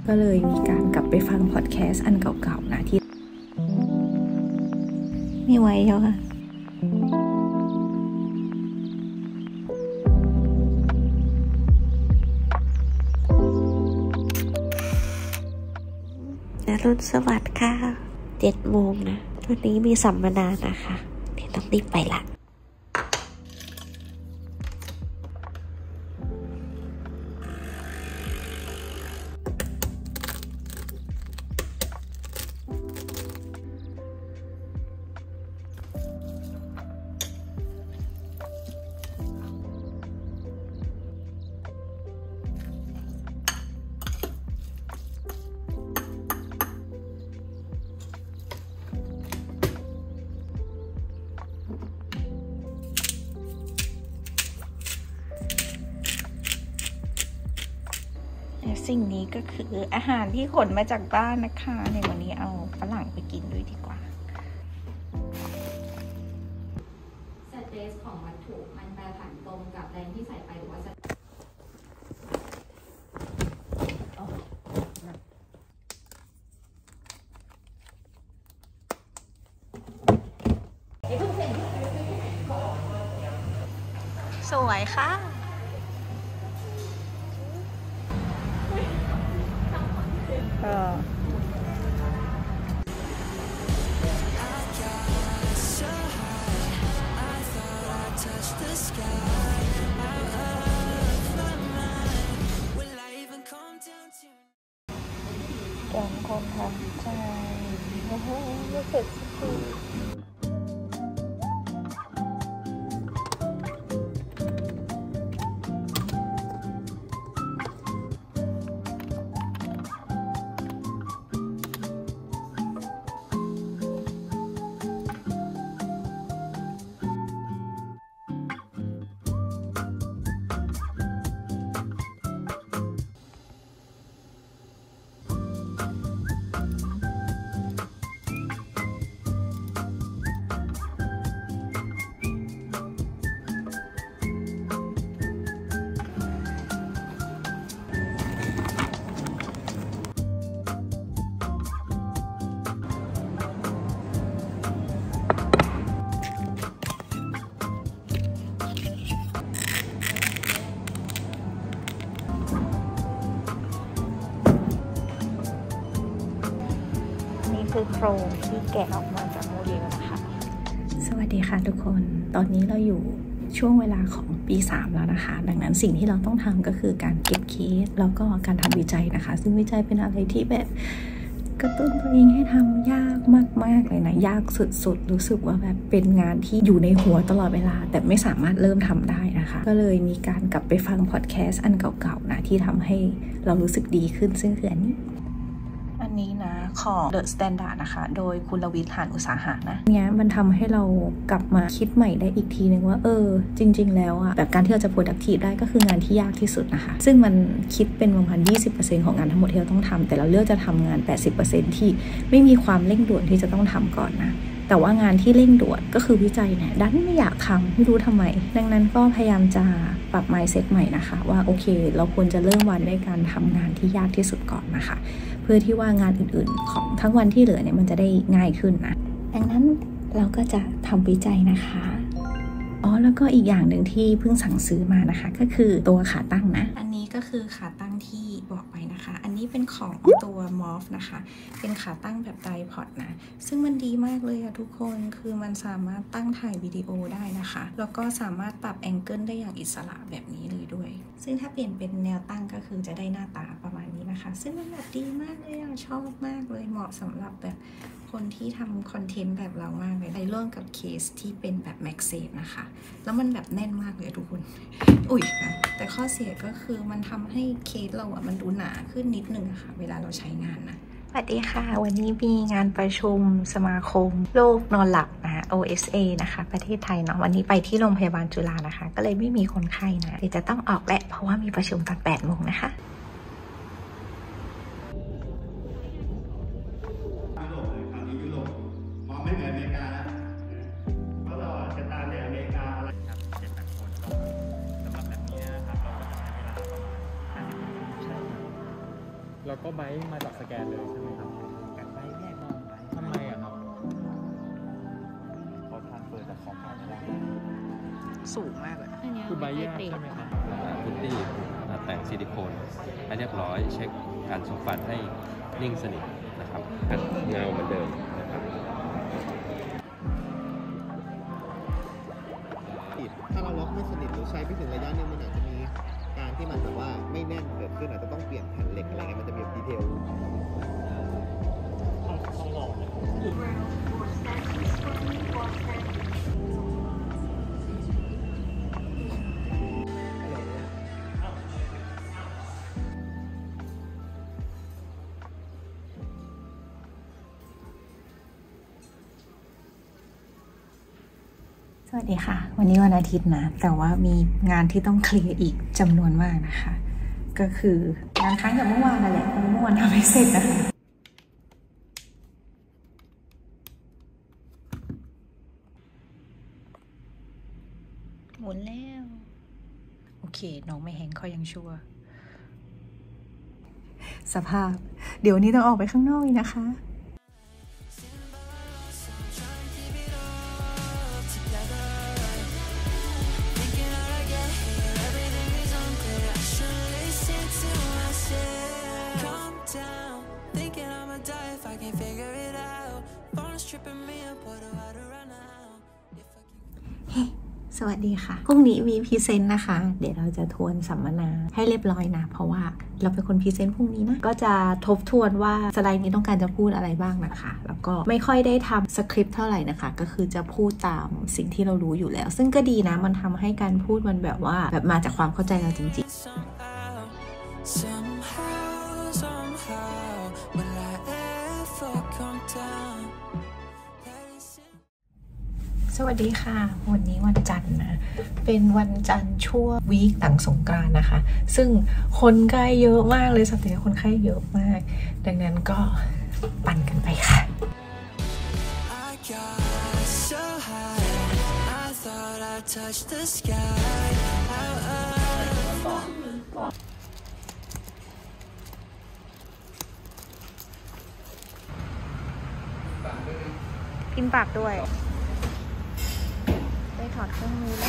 ก็เลยมีการกลับไปฟังพอดแคสต์อันเก่าๆนะที่ไม่ไหวแล้วค่ะอรุณสวัสดิ์ค่ะ7 โมงนะวันนี้มีสัมมนานะคะเดี๋ยวต้องรีบไปละสิ่งนี้ก็คืออาหารที่ขนมาจากบ้านนะคะในวันนี้เอาฝรั่งไปกินด้วยดีกว่าสเตรสของวัตถุมันแปรผันตรงกับแรงที่ใส่ไปหรือว่าสวยค่ะแกงคนทำใจโอ้โหเสร็จสักทีคือโครงที่แกะออกมาจากโมเดลนะคะสวัสดีค่ะทุกคนตอนนี้เราอยู่ช่วงเวลาของปี 3แล้วนะคะดังนั้นสิ่งที่เราต้องทำก็คือการเก็บเคสแล้วก็การทำวิจัยนะคะซึ่งวิจัยเป็นอะไรที่แบบกระตุ้นตัวเองให้ทำยากมากๆเลยนะยากสุดๆรู้สึกว่าแบบเป็นงานที่อยู่ในหัวตลอดเวลาแต่ไม่สามารถเริ่มทำได้นะคะก็เลยมีการกลับไปฟังพอดแคสต์อันเก่าๆนะที่ทำให้เรารู้สึกดีขึ้นซึ่งคืออันนี้นะของ The Standard นะคะโดยคุณลวิทย์ หานอุตสาหะนะเนี่ยมันทำให้เรากลับมาคิดใหม่ได้อีกทีนึงว่าจริงๆแล้วอะแบบการที่เราจะ productive ได้ก็คืองานที่ยากที่สุดนะคะซึ่งมันคิดเป็นประมาณ 20% ของงานทั้งหมดที่เราต้องทำแต่เราเลือกจะทำงาน 80% ที่ไม่มีความเร่งด่วนที่จะต้องทำก่อนนะแต่ว่างานที่เร่งด่วนก็คือวิจัยเนี่ยดันไม่อยากทำไม่รู้ทำไมดังนั้นก็พยายามจะปรับ mindset ใหม่นะคะว่าโอเคเราควรจะเริ่มวันด้วยการทำงานที่ยากที่สุดก่อนนะคะเพื่อที่ว่างานอื่นๆของทั้งวันที่เหลือเนี่ยมันจะได้ง่ายขึ้นนะดังนั้นเราก็จะทำวิจัยนะคะแล้วก็อีกอย่างหนึ่งที่เพิ่งสั่งซื้อมานะคะก็คือตัวขาตั้งนะอันนี้ก็คือขาตั้งที่บอกไปนะคะอันนี้เป็นของตัวมอฟนะคะเป็นขาตั้งแบบไดพอดนะซึ่งมันดีมากเลยอะทุกคนคือมันสามารถตั้งถ่ายวิดีโอได้นะคะแล้วก็สามารถปรับแองเกิลได้อย่างอิสระแบบนี้เลยด้วยซึ่งถ้าเปลี่ยนเป็นแนวตั้งก็คือจะได้หน้าตาประมาณนี้นะคะซึ่งมันแบบดีมากเลยชอบมากเลยเหมาะสำหรับแบบคนที่ทำคอนเทนต์แบบเรามากเลยในร่วมกับเคสที่เป็นแบบ MagSafe นะคะแล้วมันแบบแน่นมากเลยทุกคนอุ๊ยนะแต่ข้อเสียก็คือมันทำให้เคสเราอะมันดูหนาขึ้นนิดนึงอะค่ะเวลาเราใช้งานนะสวัสดีค่ะวันนี้มีงานประชุมสมาคมโรคนอนหลับนะ OSA นะคะประเทศไทยเนาะวันนี้ไปที่โรงพยาบาลจุฬานะคะก็เลยไม่มีคนไข้นะเดี๋ยวจะต้องออกแหละเพราะว่ามีประชุมตอน 8 โมงนะคะแล้วก็ไบค์มาจากสแกนเลยใช่ไหมครับกับไบค์แยกน้องไบค์ทำไมอะครับเขาทานเปิดจากของเขาไม่ได้สูงมากเลยคือไบค์แยกใช่ไหมครับพุตตี้แต่งซิลิโคนให้เรียบร้อยเช็คการสูบฟันให้นิ่งสนิทนะครับเงาเหมือนเดิมนะครับถ้าเราล็อกไม่สนิทหรือใช้ไปถึงระยะนึงมันอาจจะมีการที่มันแบบว่าไม่แน่นเกิดขึ้นอาจจะต้องเปลี่ยนแผ่นเหล็กอะไรเงี้ยมันจะมีดีเทลต้องหล่อเลยสวัสดีค่ะวันนี้วันอาทิตย์นะแต่ว่ามีงานที่ต้องเคลียร์อีกจำนวนมากนะคะก็คืองานค้างจากเมื่อวานนั่นแหละเมื่อวานทำไม่เสร็จนะคะหมุนแล้วโอเคน้องไม่แห้งเขายังชั่วสภาพเดี๋ยวนี้ต้องออกไปข้างนอกอีกนะคะสวัสดีค่ะพรุ่งนี้มีพรีเซนต์นะคะเดี๋ยวเราจะทวนสัมมนาให้เรียบร้อยนะเพราะว่าเราเป็นคนพรีเซนต์พรุ่งนี้นะก็จะทบทวนว่าสไลด์นี้ต้องการจะพูดอะไรบ้างนะคะแล้วก็ไม่ค่อยได้ทำสคริปต์เท่าไหร่นะคะก็คือจะพูดตามสิ่งที่เรารู้อยู่แล้วซึ่งก็ดีนะมันทำให้การพูดมันแบบว่าแบบมาจากความเข้าใจเราจริงๆสวัสดีค่ะวันนี้วันจันทร์นะเป็นวันจันทร์ช่วงวีคหลังสงกรานต์นะคะซึ่งคนไข้เยอะมากเลยสัปดาห์นี้คนไข้เยอะมากดังนั้นก็ปั่นกันไปค่ะพิมพ์ปากด้วยได้ถอดเครื่องมือแล้ว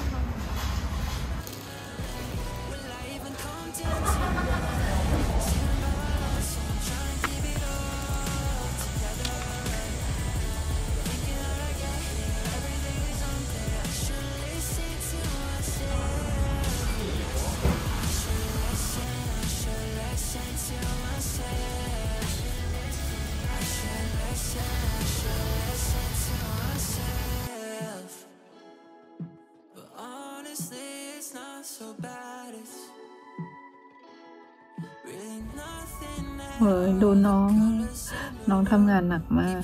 ดูน้องทำงานหนักมาก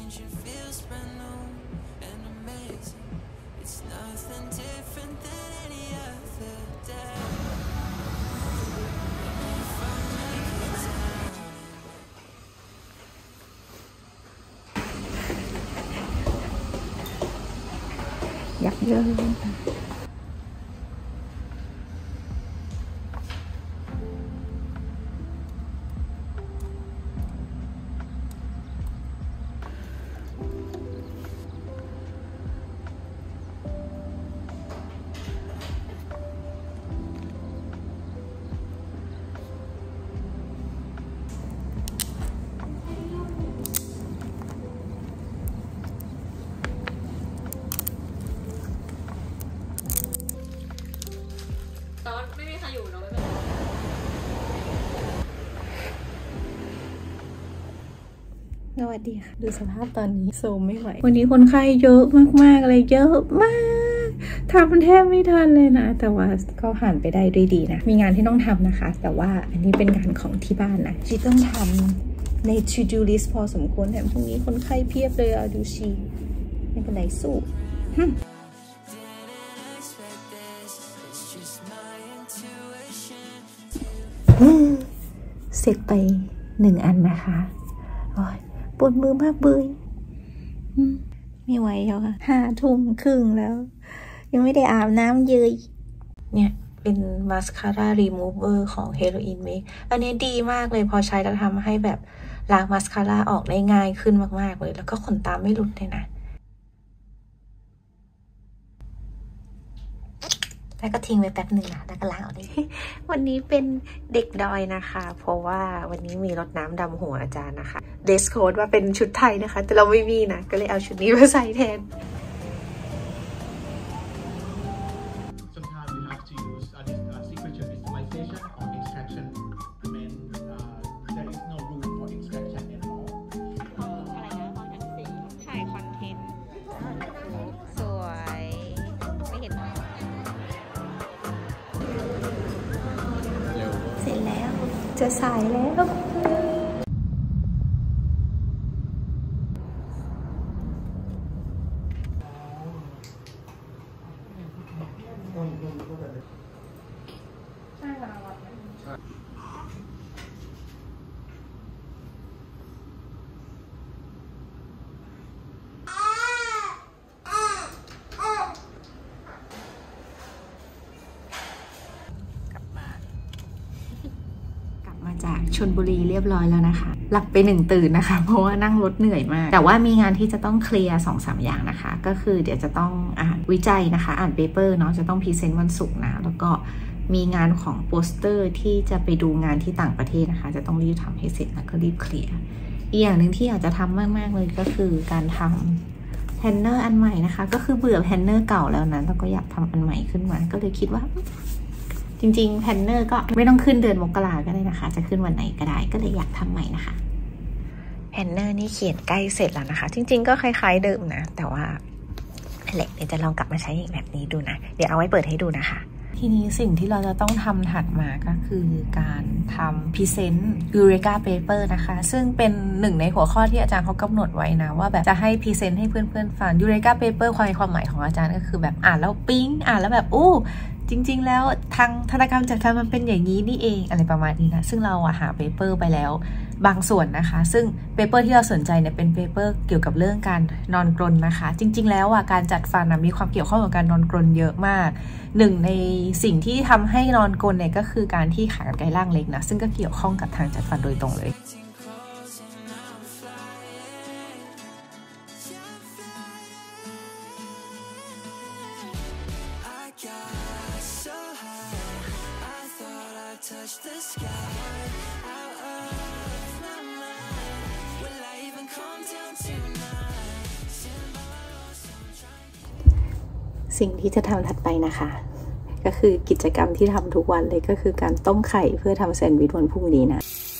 ยับเยินตอนไม่มีใครอยู่เนาะไม่เป็นไรสวัสดีค่ะดูสภาพตอนนี้โซมไม่ไหววันนี้คนไข้เยอะมากๆเลยเยอะมากทำแทบไม่ทันเลยนะแต่ว่าก็ผ่านไปได้ด้วยดีนะมีงานที่ต้องทำนะคะแต่ว่าอันนี้เป็นงานของที่บ้านนะที่ต้องทำใน to do list พอสมควรแถมพรุ่งนี้คนไข้เพียบเลยอะดูชีไม่เป็นไรสู้เสร็จไป1 อันนะคะโอ้ยปวดมือมากเบยไม่ไหวแล้วค่ะ5 ทุ่มครึ่งแล้วยังไม่ได้อาบน้ำเยยเนี่ยเป็นมาสคาร่ารีมูเวอร์ของ Heroin Mix อันนี้ดีมากเลยพอใช้แล้วทำให้แบบล้างมาสคาร่าออกได้ง่ายขึ้นมากๆเลยแล้วก็ขนตาไม่หลุดเลยนะแล้วก็ทิ้งไว้แป๊บหนึ่งนะแล้วก็ล้างออกได้ วันนี้เป็นเด็กดอยนะคะเพราะว่าวันนี้มีรดน้ำดำหัวอาจารย์นะคะเดสโค้ดว่าเป็นชุดไทยนะคะแต่เราไม่มีนะก็เลยเอาชุดนี้มาใส่แทน Sometimes we have to use sequential visualization or extraction when there is no room for extraction at all. อะไรนะห้องทั้งสีถ่ายคอนเทนต์สวยไม่เห็นเสร็จแล้วจะสายแล้วจากชลบุรีเรียบร้อยแล้วนะคะหลับไป1ตื่นนะคะเพราะว่านั่งรถเหนื่อยมากแต่ว่ามีงานที่จะต้องเคลียร์ 2-3 อย่างนะคะก็คือเดี๋ยวจะต้องอ่านวิจัยนะคะอ่านเปเปอร์เนาะจะต้องพรีเซนต์วันศุกร์นะแล้วก็มีงานของโปสเตอร์ที่จะไปดูงานที่ต่างประเทศนะคะจะต้องรีบทำให้เสร็จแล้วก็รีบเคลียร์อีกอย่างหนึ่งที่อยากจะทำมากๆเลยก็คือการทำแพนเนอร์อันใหม่นะคะก็คือเบื่อแพนเนอร์เก่าแล้วนะแล้วก็อยากทำอันใหม่ขึ้นมาก็เลยคิดว่าจริงๆแพนเนอร์ก็ไม่ต้องขึ้นเดือนมกราก็ได้นะคะจะขึ้นวันไหนก็ได้ก็เลยอยากทำใหม่นะคะแพนเนอร์นี่เขียนใกล้เสร็จแล้วนะคะจริงๆก็คล้ายๆเดิมนะแต่ว่าเดี๋ยวจะลองกลับมาใช้อีกแบบนี้ดูนะเดี๋ยวเอาไว้เปิดให้ดูนะคะทีนี้สิ่งที่เราจะต้องทำถัดมาก็คือการทำพรีเซนต์ยูเรกาเปเปอร์นะคะซึ่งเป็นหนึ่งในหัวข้อที่อาจารย์เขากำหนดไว้นะว่าแบบจะให้พรีเซนต์ให้เพื่อนๆฟังยูเรกาเปเปอร์ความหมายของอาจารย์ก็คือแบบอ่านแล้วปิ๊งอ่านแล้วแบบอู้จริงๆแล้วทางธนกรรมจัดการมันเป็นอย่างนี้นี่เองอะไรประมาณนี้นะซึ่งเราหาเปเปอร์ไปแล้วบางส่วนนะคะซึ่งเปเปอร์ที่เราสนใจเนี่ยเป็นเปเปอร์เกี่ยวกับเรื่องการนอนกรนนะคะจริงๆแล้วการจัดฟันมีความเกี่ยวข้องกับการนอนกรนเยอะมากหนึ่งในสิ่งที่ทำให้นอนกรนเนี่ยก็คือการที่ขากรรไกรล่างเล็กนะซึ่งก็เกี่ยวข้องกับทางจัดฟันโดยตรงเลยสิ่งที่จะทำถัดไปนะคะก็คือกิจกรรมที่ทำทุกวันเลยก็คือการต้มไข่เพื่อทำแซนด์วิชวันพรุ่งนี้นะ